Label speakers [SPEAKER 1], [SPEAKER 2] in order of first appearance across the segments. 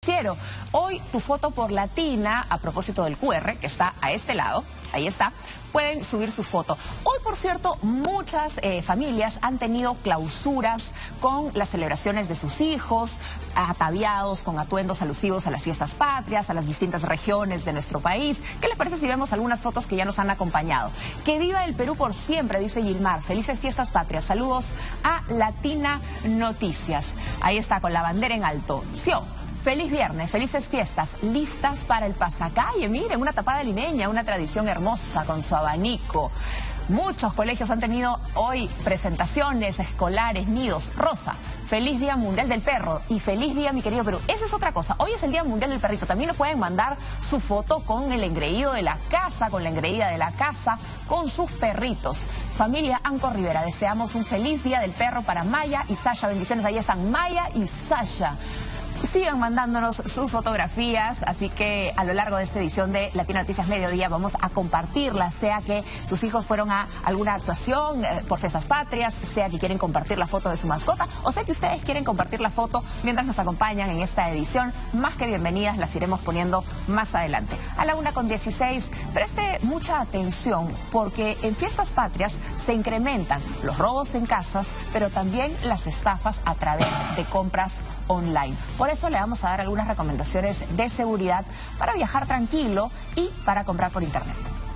[SPEAKER 1] noticiero. Hoy tu foto por Latina, a propósito del QR, que está a este lado, ahí está, pueden subir su foto. Hoy, por cierto, muchas familias han tenido clausuras con las celebraciones de sus hijos, ataviados con atuendos alusivos a las fiestas patrias, a las distintas regiones de nuestro país. ¿Qué les parece si vemos algunas fotos que ya nos han acompañado? Que viva el Perú por siempre, dice Gilmar. Felices fiestas patrias. Saludos a Latina Noticias. Ahí está, con la bandera en alto. Sio. Feliz viernes, felices fiestas, listas para el pasacalle. Miren, una tapada limeña, una tradición hermosa con su abanico. Muchos colegios han tenido hoy presentaciones escolares, nidos. Rosa, feliz Día Mundial del Perro y feliz día, mi querido Perú. Esa es otra cosa. Hoy es el Día Mundial del Perrito. También nos pueden mandar su foto con el engreído de la casa, con la engreída de la casa, con sus perritos. Familia Anco Rivera, deseamos un feliz Día del Perro para Maya y Sasha. Bendiciones, ahí están Maya y Sasha. Sigan mandándonos sus fotografías, así que a lo largo de esta edición de Latina Noticias Mediodía vamos a compartirlas, sea que sus hijos fueron a alguna actuación por fiestas patrias, sea que quieren compartir la foto de su mascota, o sea que ustedes quieren compartir la foto mientras nos acompañan en esta edición. Más que bienvenidas, las iremos poniendo más adelante. A la 1:16, preste mucha atención porque en fiestas patrias se incrementan los robos en casas, pero también las estafas a través de compras online. Por eso le vamos a dar algunas recomendaciones de seguridad para viajar tranquilo y para comprar por internet.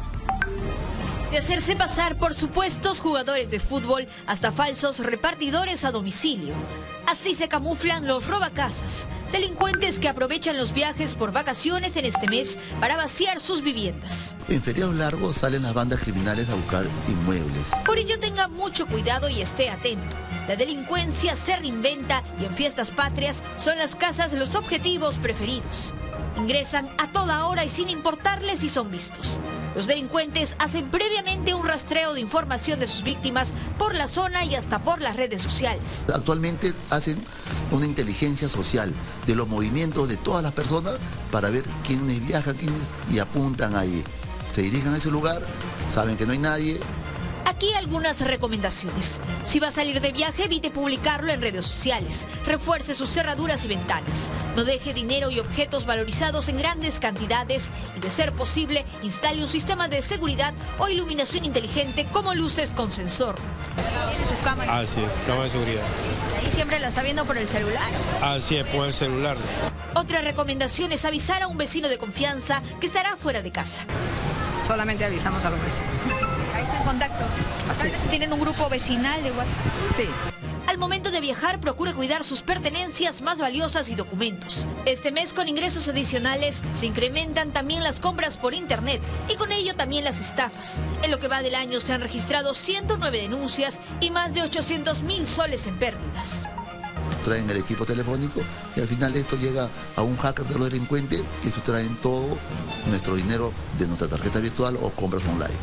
[SPEAKER 2] De hacerse pasar por supuestos jugadores de fútbol hasta falsos repartidores a domicilio. Así se camuflan los robacasas, delincuentes que aprovechan los viajes por vacaciones en este mes para vaciar sus viviendas.
[SPEAKER 3] En feriados largos salen las bandas criminales a buscar inmuebles.
[SPEAKER 2] Por ello tenga mucho cuidado y esté atento. La delincuencia se reinventa y en fiestas patrias son las casas los objetivos preferidos. Ingresan a toda hora y sin importarles si son vistos. Los delincuentes hacen previamente un rastreo de información de sus víctimas por la zona y hasta por las redes sociales.
[SPEAKER 3] Actualmente hacen una inteligencia social de los movimientos de todas las personas para ver quiénes viajan, y apuntan ahí. Se dirigen a ese lugar, saben que no hay nadie.
[SPEAKER 2] Aquí algunas recomendaciones. Si va a salir de viaje, evite publicarlo en redes sociales. Refuerce sus cerraduras y ventanas. No deje dinero y objetos valorizados en grandes cantidades y, de ser posible, instale un sistema de seguridad o iluminación inteligente como luces con sensor. ¿Tiene sus cámaras?
[SPEAKER 4] Así es, cámara de seguridad.
[SPEAKER 2] ¿Ahí siempre la está viendo por el celular?
[SPEAKER 4] Así es, por el celular.
[SPEAKER 2] Otra recomendación es avisar a un vecino de confianza que estará fuera de casa.
[SPEAKER 5] Solamente avisamos a los vecinos.
[SPEAKER 2] Ahí está en contacto. Tal vez tienen un grupo vecinal de WhatsApp.
[SPEAKER 5] Sí.
[SPEAKER 2] Al momento de viajar, procure cuidar sus pertenencias más valiosas y documentos. Este mes, con ingresos adicionales, se incrementan también las compras por internet y con ello también las estafas. En lo que va del año se han registrado 109 denuncias y más de 800.000 soles en pérdidas.
[SPEAKER 3] Traen el equipo telefónico y al final esto llega a un hacker de los delincuentes y sustraen todo nuestro dinero de nuestra tarjeta virtual o compras online.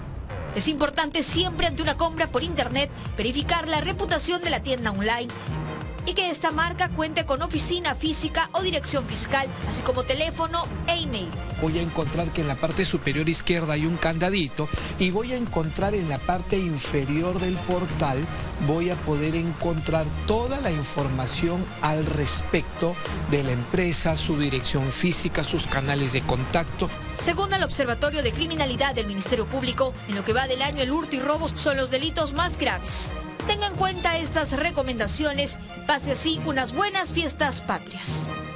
[SPEAKER 2] Es importante siempre ante una compra por internet verificar la reputación de la tienda online y que esta marca cuente con oficina física o dirección fiscal, así como teléfono e email.
[SPEAKER 6] Voy a encontrar que en la parte superior izquierda hay un candadito y voy a encontrar en la parte inferior del portal, voy a poder encontrar toda la información al respecto de la empresa, su dirección física, sus canales de contacto.
[SPEAKER 2] Según el Observatorio de Criminalidad del Ministerio Público, en lo que va del año el hurto y robos son los delitos más graves. Tenga en cuenta estas recomendaciones y pase así unas buenas fiestas patrias.